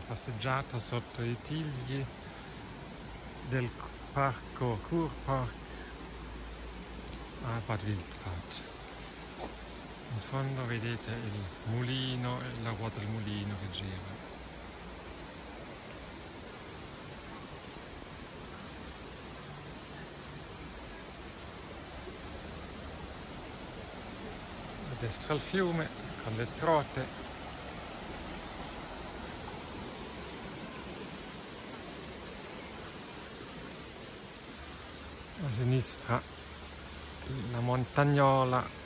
passeggiata sotto i tigli del parco Kurpark a Bad Wildbad. In fondo vedete il mulino e la ruota del mulino che gira. A destra il fiume con le trote. A sinistra la montagnola